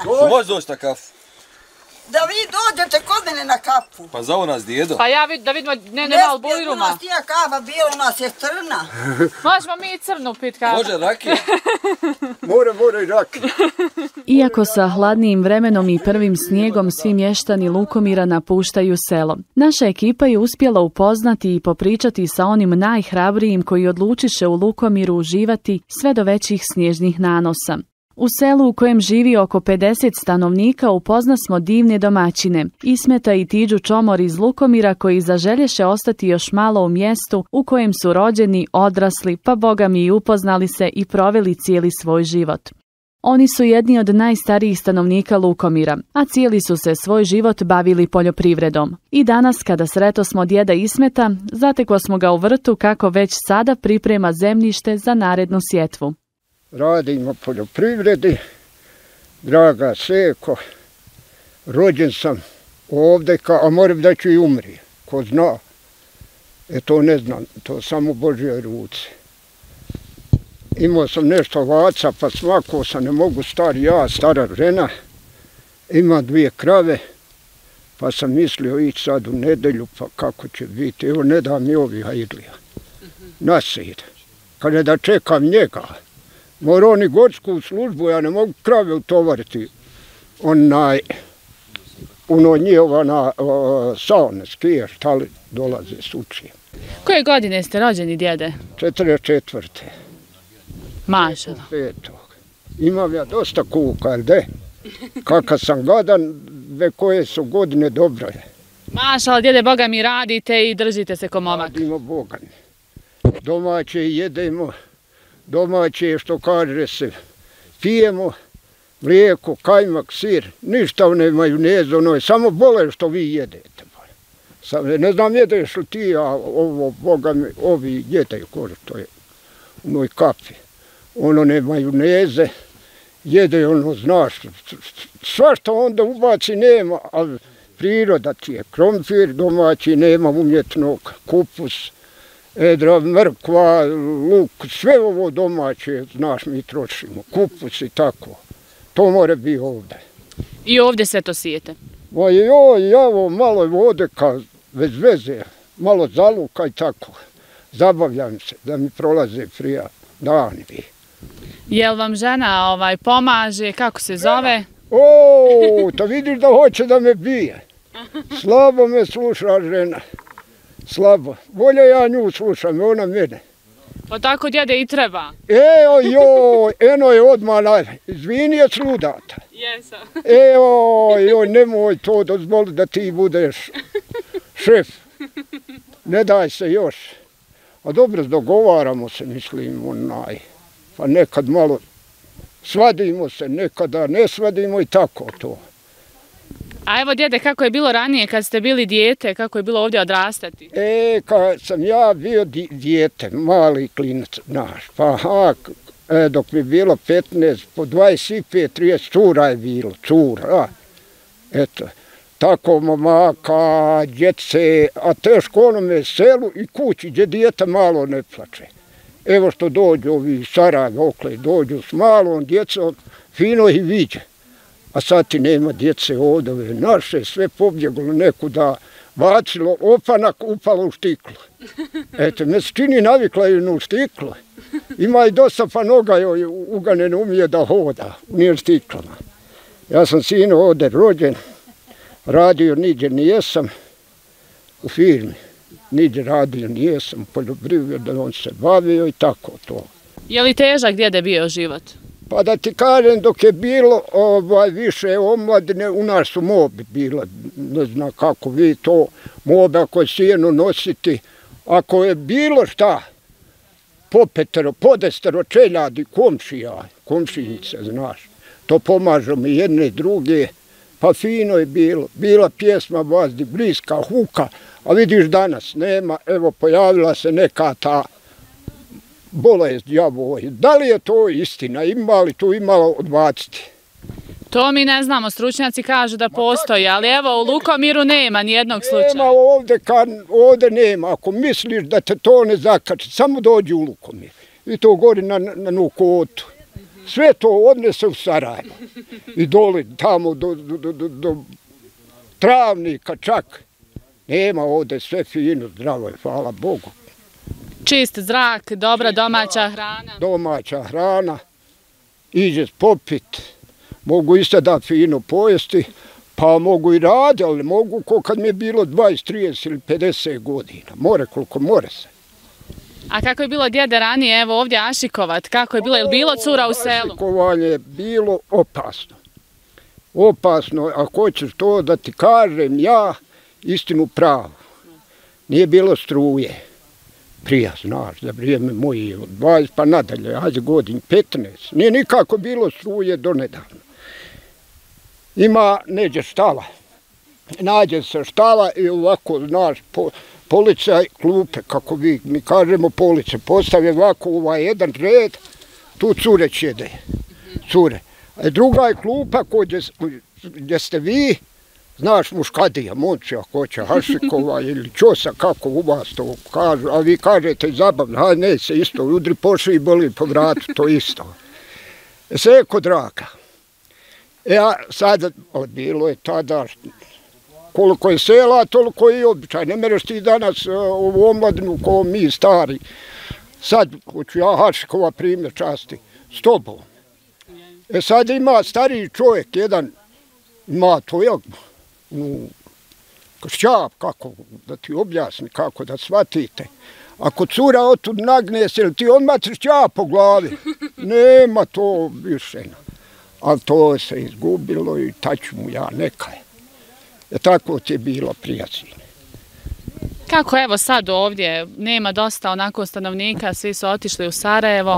Može doći na kafu? Da vi dođete kod mene na kafu. Pa zovu nas djedo. Pa ja da vidimo, nema malo bujruma. U nas nije kava bila, u nas je crna. Možemo mi i crnu pit kafu. Može rakija? Mora i rakija. Iako sa hladnijim vremenom i prvim snijegom svi mještani Lukomira napuštaju selo, naša ekipa je uspjela upoznati i popričati sa onim najhrabrijim koji odlučiše u Lukomiru uživati sve do većih snježnih nanosa. U selu u kojem živi oko 50 stanovnika upoznasmo divne domaćine, Ismeta i Tidžu Čomor iz Lukomira koji zaželješe ostati još malo u mjestu u kojem su rođeni, odrasli, pa bogami i upoznali se i proveli cijeli svoj život. Oni su jedni od najstarijih stanovnika Lukomira, a cijeli su se svoj život bavili poljoprivredom. I danas kada sretosmo djeda Ismeta, zateklo smo ga u vrtu kako već sada priprema zemljište za narednu sjetvu. Radimo poljoprivredi, draga Seko, rođen sam ovdje, a moram da ću i umri, ko zna. To ne znam, to samo Božje ruci. Imao sam nešto ovaca, pa smakao sam, ne mogu star ja, stara žena, ima 2 krave, pa sam mislio ići sad u nedelju, pa kako će biti, evo ne da mi ovi hajdlija, nasijed, kada da čekam njega. Mora oni gorsku službu, ja ne mogu krave utovariti, njihova na saune, skije, šta li dolaze sučije. Koje godine ste rođeni, djede? 44. Mašala. 5. Imam ja dosta kuka, ali de? Kakav sam gadan, ve koje su godine dobro je. Mašala, djede, Boga mi radite i držite se ko momak. Radimo Boga mi. Domaće jedemo, domaće što kaže se, pijemo, mlijeko, kajmak, sir, ništa ne majonezu, ono je samo bole što vi jedete. Ne znam jedeš li ti, a ovo, Boga mi, ovi jedaju kože, to je u noj kapi. Ono ne majoneze, jede ono, znaš, svašta onda ubaci nema, ali priroda ti je, krompir domaći, nema umjetnog, kupus, edra, mrkva, luk, sve ovo domaće, znaš, mi trošimo, kupus i tako. To mora biti ovdje. I ovdje sve to sijete? Ma joj, ovo malo vode bez veze, malo zaluka i tako. Zabavljam se da mi prolaze prija dani. Jel vam žena pomaže, kako se zove? To vidiš da hoće da me bije. Slabo me sluša žena. Slabo. Bolje ja nju slušam, ona mene. Pa tako djede i treba. Eno je odmah, izvini je sludata. Jesam. Nemoj to dozvoliti da ti budeš šef. Ne daj se još. A dobro, dogovaramo se, mislim, pa nekad malo svadimo se, nekada ne svadimo i tako to. A evo djede, kako je bilo ranije kad ste bili dijete, kako je bilo ovdje odrastati? Kad sam ja bio dijete, mali klinac, znaš, dok mi je bilo 15, po 25, 30, cura je bilo, cura, eto. Tako momaka, djece, a teško onome selu i kući gdje dijete malo ne plače. Evo što dođu ovi Sarajevi okle, dođu s malom djecom, fino ih viđe. A sad ti nema djece ovdje, naše sve pobjeglo nekuda, bacilo opanak, upalo u štiklo. Eto, me se čini navikla je u štiklo. Ima i dosta pa noga joj ugane ne umije da hoda, nije stiklama. Ja sam sino ovdje rođen. Radio niđe nijesam u firmi, niđe radio nijesam, poljoprivredom on se bavio i tako to. Je li težak djede bio život? Pa da ti kažem, dok je bilo više omladine, u nas su mobi bile, ne znam kako vi to, mobe ako je sjeno nositi, ako je bilo šta, podestero čeljadi, komšinice, znaš, to pomažemo i jedne i druge. Pa fino je bilo, bila pjesma vazdi, bliska, huka, a vidiš danas nema, evo pojavila se neka ta bolest djavoj. Da li je to istina, ima li tu imalo odbaciti? To mi ne znamo, stručnjaci kažu da postoji, ali evo u Lukomiru nema nijednog slučaja. Nema ovdje nema, ako misliš da te to ne zakači, samo dođi u Lukomir. I to gori na Nukotu. Sve to odnese u Sarajevo. I doli tamo do Travnika čak. Nema ovdje, sve fino, zdravo je, hvala Bogu. Čist zrak, dobra domaća hrana. Domaća hrana, iđe popit, mogu i sada fino pojesti, pa mogu i raditi, ali mogu ko kad mi je bilo 20, 30 ili 50 godina. More koliko more se. A kako je bilo djede ranije, evo ovdje Ašikovat, kako je bilo, je li bilo cura u selu? Ašikovanje je bilo opasno. Opasno, ako hoćeš to da ti kažem ja istinu pravu. Nije bilo struje. Prija, znaš, za vrijeme moji od 20 pa nadalje, ajde godin 15. Nije nikako bilo struje do nedavno. Ima neđe štala. Nađe se štala i ovako, znaš, policaj klupe, kako mi kažemo police, postave ovako ovaj jedan red, tu cure ćede, cure. A druga je klupa gdje ste vi, znaš, muškadija, momci, ako hoće Hašikova ili Čosa, kako u vas to kažu, a vi kažete zabavno, a ne se isto, udri po šiji, boli po vratu, to isto. Sve je kod raka. Ja sada, bilo je tada, koliko je sela, toliko je i običaj. Ne mereš ti danas u omladinu ko mi stari. Sad, hoću ja Hašikova primjer časti, s tobom. Sad ima stariji čovjek, jedan, ima to, šćap, kako da ti objasni, kako da shvatite. Ako cura otud nagne se, ti odmah ti šćap po glavi. Nema to više. Ali to se izgubilo i taću mu ja nekaj. Tako ti je bilo, prijatelji. Kako evo sad ovdje, nema dosta onako stanovnika, svi su otišli u Sarajevo?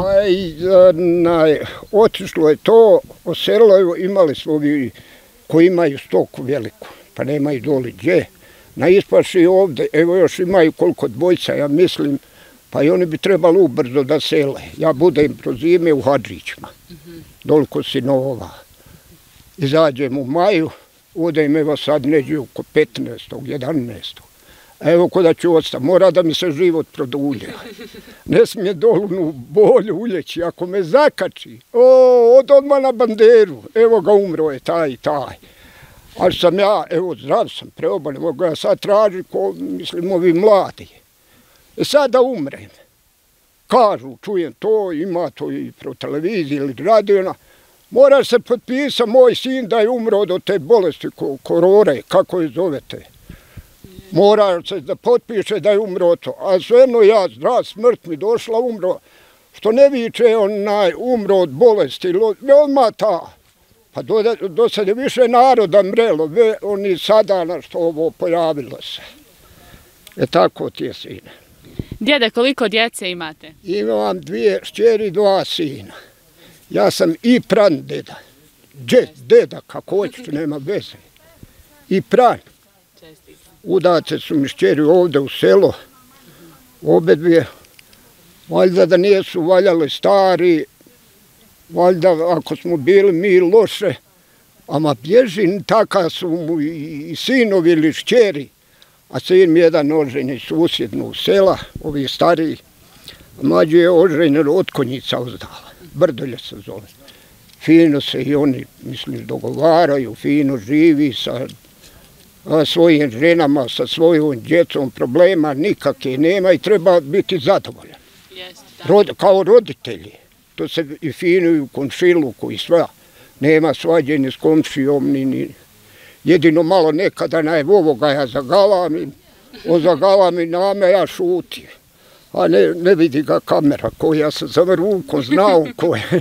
Otišlo je to, oselilo, imali smo ovi koji imaju stoku veliku, pa nemaju doli gdje. Na ispaši ovdje, evo još imaju koliko dvojca, ja mislim, pa i oni bi trebali ubrzo da sele. Ja budem pro zime u Hadžićima, doliko sinova. Izađem u maju, odem evo sad neđe oko 15. 11. Evo koda ću ostati, mora da mi se život produlje. Ne smije dolnu bolju uljeći, ako me zakači, od odmah na banderu, evo ga umro je taj i taj. Ali sam ja, evo zdrav sam, preoban, evo ga ja sad traži, mislim, ovi mladi. Sad da umrem, kažu, čujem to, ima to i pro televiziji ili radio, mora se potpisati moj sin da je umro od te bolesti korore, kako je zovete. Mora se da potpiše da je umro to. A svejedno ja, zdrav, smrt mi došla, umro. Što ne viče onaj umro od bolesti, odmah ta. Pa do sad je više naroda mrelo, oni sada na što ovo pojavilo se. Tako ti je, sine. Djede, koliko djece imate? Imam 2 šćeri, 2 sina. Ja sam i pradeda. Deda, kako hoćeš, nema veze. I pran. Udate su mi šćeri ovdje u selo, obe dvije. Valjda da nisu valjali stari, valjda ako smo bili mi loše, ama bježi, taka su mu i sinovi ili šćeri, a sin mi jedan oženjen susjednog sela, ovi stariji, mlađi je oženjen od Konjica ozdala, Brdolje se zove. Fino se i oni, mislim, dogovaraju, fino živi sa svojim ženama, sa svojom djecom, problema nikakve nema i treba biti zadovoljan. Kao roditelji. To se i fino i u komšiluku i sve. Nema svađenja s komšijom, jedino malo nekada ovoga ja zagalamim, on zagalami name, ja šutim. A ne vidi ga kamera koja se za rukom znao koje.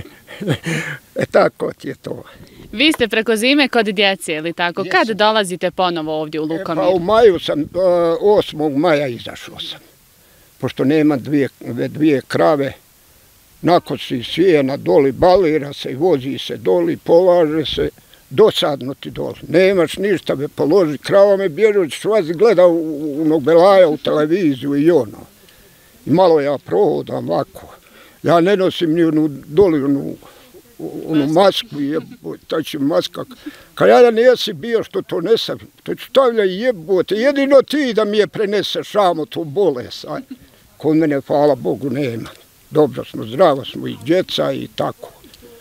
Tako ti je to. Vi ste preko zime kod djece, ili tako? Kad dolazite ponovo ovdje u Lukomir? Pa u maju sam, 8. maja izašao sam. Pošto nema 2 krave, nakosi sjena, doli balira se, vozi se doli, polaže se, dosadno ti doli. Nemaš ništa, me položi, krava me bježe, švazi gleda u Nobelaja, u televiziju i ono. I malo ja prohodam ovako. Ja ne nosim ni onu doli, onu masku, tači maska. Kad ja nisi bio što to nesam, to ću stavlja i jebote. Jedino ti da mi je preneseš samo tu bolest. Kod mene, hvala Bogu, nema. Dobro smo, zdravo smo i djeca i tako.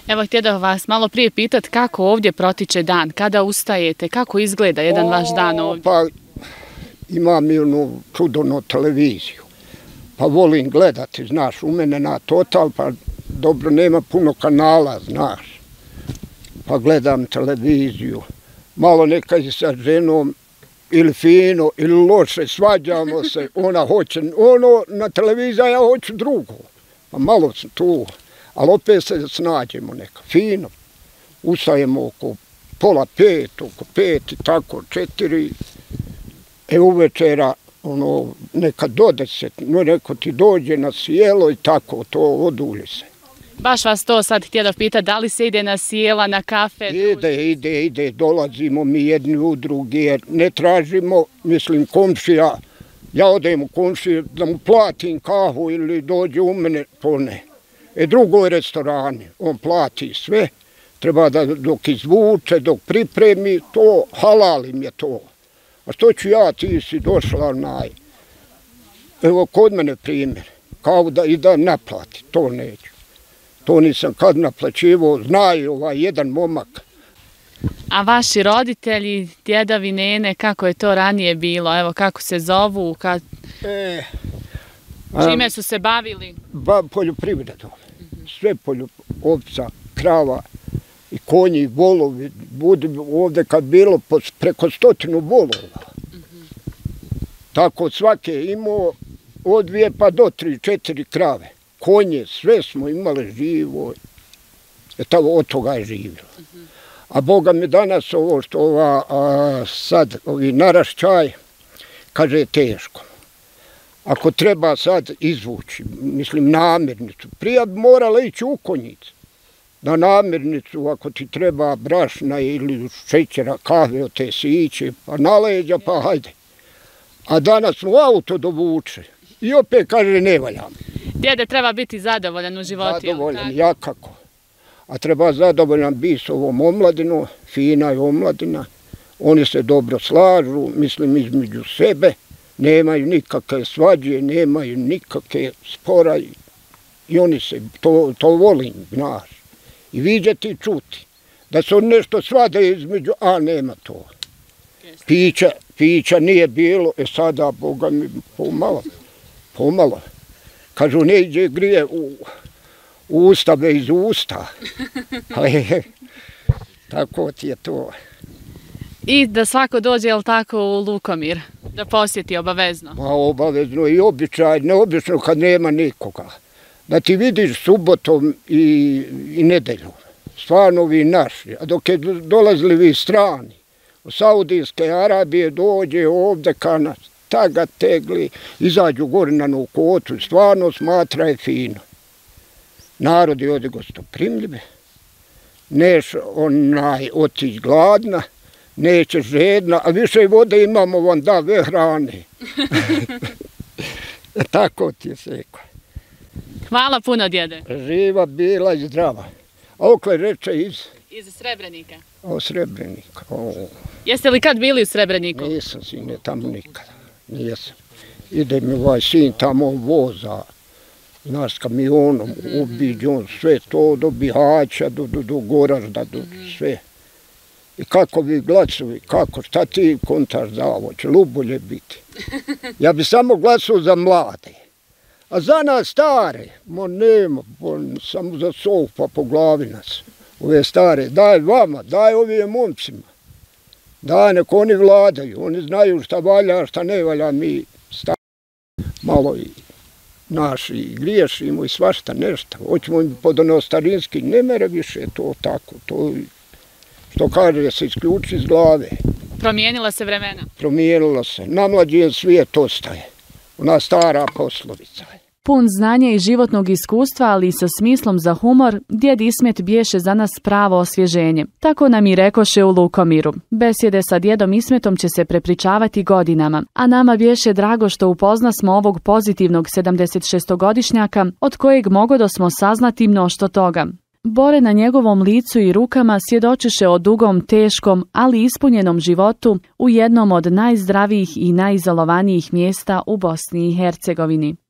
Evo, htjela vas malo prije pitati kako ovdje protiče dan, kada ustajete, kako izgleda jedan vaš dan ovdje? Pa imam i onu čudonu televiziju, pa volim gledati, znaš, u mene na Total, pa dobro, nema puno kanala, znaš, pa gledam televiziju, malo nekad sa ženom, ili fino, ili loše, svađamo se, ona hoće ono na televiziji, ja hoću drugo, pa malo sam tu, ali opet se snađemo neka, fino, ustajemo oko 4:30, oko 5 i tako, 4, uvečera, ono, nekad do 10, no neko ti dođe na sjelo i tako, to odulje se. Baš vas to sad htjela pitati, da li se ide na sjela, na kafe? Ide, dolazimo mi jedni u drugi, jer ne tražimo, mislim, komšija, ja odem u komšiju da mu platim kahu ili dođe u mene, to ne. Drugo je restorani, on plati sve, treba da dok izvuče, dok pripremi, to halalim je to. A što ću ja, ti si došla evo kod mene primjer, kao da naplati, to neću. To nisam kad naplaćivao, znaju jedan momak. A vaši roditelji, djedovi, nene, kako je to ranije bilo? Evo, kako se zovu? Čime su se bavili? Poljoprivredom. Sve ovca, krava i konji, i volovi. Ovdje kad bilo preko 100 volova. Tako svake imao od 2 pa do 3-4 krave. Konje, sve smo imali živo, od toga je živjelo. A Boga mi danas ovo što sad ovi narašćaj, kaže je teško. Ako treba sad izvući, mislim namirnicu, prije bi morala ići u konjicu. Na namirnicu, ako ti treba brašna ili šećera, kahve od te siće, pa na leđa, pa hajde. A danas u auto dovuče i opet kaže ne valjam. Djede treba biti zadovoljan u životu. Zadovoljan, jakako. A treba zadovoljan biti s ovom omladinom, fina je omladina. Oni se dobro slažu, mislim između sebe. Nemaju nikakve svađe, nemaju nikakve spora. I oni se, to volim, znaš. I vidjeti i čuti. Da se nešto svade između, a nema to. Pića nije bilo, sada, Boga mi, pomalo. Kažu, ne iđe grije u usta bez usta. Tako ti je to. I da svako dođe, jel tako, u Lukomir, da posjeti obavezno? Ma obavezno i običaj, neobično kad nema nikoga. Da ti vidiš subotom i nedeljom, stvarno vi naši, a dok je dolazili vi strani, u Saudijske Arabije dođe ovdje kana, taga tegli, izađu gore na Nukotu, stvarno smatra je fino. Narod je ovdje gostoprimljive, neš otići gladna, neće žedna, a više vode imamo vam da ve hrane. Tako ti je seko. Hvala puno, djede. Živa bila i zdrava. A okle reče iz Srebrenika. Srebrenika. Jeste li kad bili u Srebreniku? Nisam, sine, tamo nikada. Nijesam. Ide mi ovaj sin tamo voza, znaš, s kamionom, obiđe on sve to, do Bihaća, do Goražda, do sve. I kako vi glasovi, šta ti kontaš za ovo, će lubolje biti. Ja bi samo glasao za mlade. A za nas stare, nema, samo za sov pa po glavi nas. Ove stare, daj vama, daj ovim momcima. Daj, nek oni vladaju, oni znaju šta valja, šta ne valja, mi stari malo i naši griješimo i svašta nešto. Hoćemo im podonostarinski, ne mere više to tako, to što kaže se isključi iz glave. Promijenila se vremena? Promijenila se, namlađen svijet ostaje, ona stara poslovica. Pun znanja i životnog iskustva, ali i sa smislom za humor, djed Ismet biješe za nas pravo osvježenje. Tako nam i rekoše u Lukomiru. Besjede sa djedom Ismetom će se prepričavati godinama, a nama biješe drago što upoznasmo ovog pozitivnog 76-godišnjaka, od kojeg mogodosmo saznati mnošto toga. Bore na njegovom licu i rukama svjedočiše o dugom, teškom, ali ispunjenom životu u jednom od najzdravijih i najizolovanijih mjesta u Bosni i Hercegovini.